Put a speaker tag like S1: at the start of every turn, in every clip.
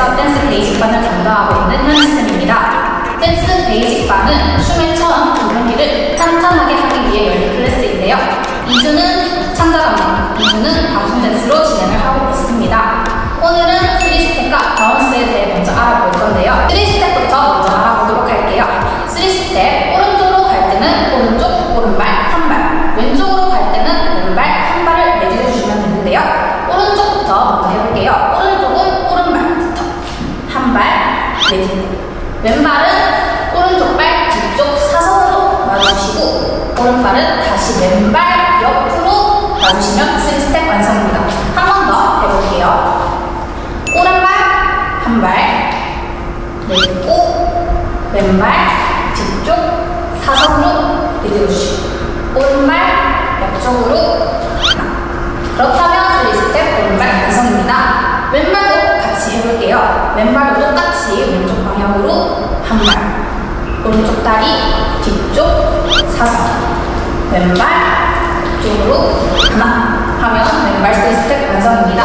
S1: 스튜디오에서 댄스 베이직반을 담당하고 있는 현지쌤입니다. 댄스 베이직반은 춤의 처음 두 경기를 탄탄하게 하기 위해 열린 클래스인데요. 2주는 창작업무, 2주는 방송 댄스로 진행을 하고 있습니다. 오늘은 3스텝과 바운스에 대해 먼저 알아볼 건데요. 3스텝부터 먼저 알아보도록 할게요. 3스텝, 오른쪽으로 갈 때는 오른쪽, 오른발, 한 발, 왼쪽으로 갈 때는 왼발, 한 발을 내딛어 주시면 되는데요. 오른쪽부터 먼저 해볼게요. 오른쪽은 오른발부터 한 발 내딛고, 왼발은 오른쪽 발 뒤쪽 사선으로 놔주시고, 오른발은 다시 왼발 옆으로 놔주시면 3스텝 완성입니다. 한 번 더 해볼게요. 오른발 한 발 내딛고, 왼발 뒤쪽 사선으로 내딛어주시고, 오른발 옆쪽으로 하나. 그렇다면 3스텝 오른발 완성입니다. 왼발도 같이 해볼게요. 왼발도 똑같이 왼쪽 방향으로 한 발, 오른쪽 다리 뒤쪽 사선, 왼발 쪽으로 하나 하면 왼발 3스텝 완성입니다.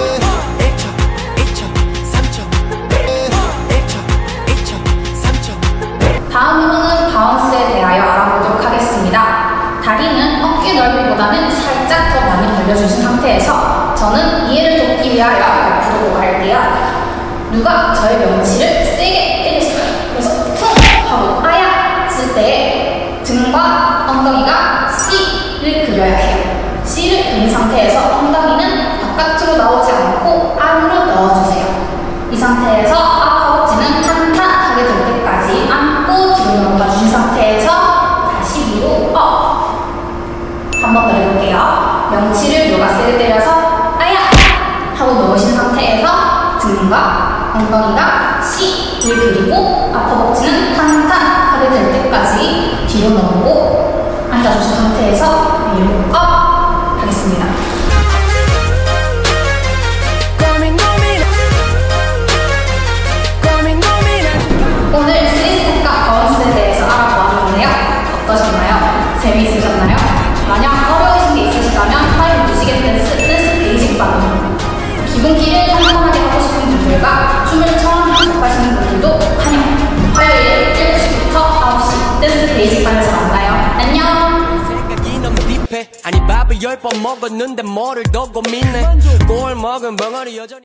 S1: 다음으로는 바운스에 대하여 알아보도록 하겠습니다. 다리는 어깨 넓이보다는 살짝 더 많이 벌려주신 상태에서 저는 이해를 돕기 위하여 옆으로 갈게요. 누가 저의 명치를 세게 때렸어요. 그래서 쿵 하고 아야 쓸 때 등과 엉덩이가 C를 그려야 해요. C를 그린 상태에서 엉덩이는 바깥으로 나오지 않고 안으로 넣어주세요. 이 상태에서 앞허벅지는 탄탄하게 될 때까지 안고 뒤로 넘어가 주신 상태에서 다시 위로 업. 한 번 더 해볼게요. 명치를 누가 세게 때려서 아야 하고 넣으신 상태에서 등과 엉덩이가 C를 그리고 앞허벅지는 탄탄하게 될 때까지 뒤로 넘고 앉아주신 상태에서 위로 업 하겠습니다. 오늘 3스텝과 바운스에 대해서 알아보았는데요. 어떠셨나요? 재미있으셨나요? 만약 어려우신 게 있으시다면 화요일 뮤직앤 댄스 베이직반 기본기를 탄탄하게 하고 싶은 분들과 춤을 처음 접하시는 분들도 환영합니다. 화요일 7시부터 9시 댄스 베이직반에서 만나요. 안녕!
S2: 아니 밥을 10번 먹었는데 뭐를 더 고민해. 꼴 먹은 벙어리 여전히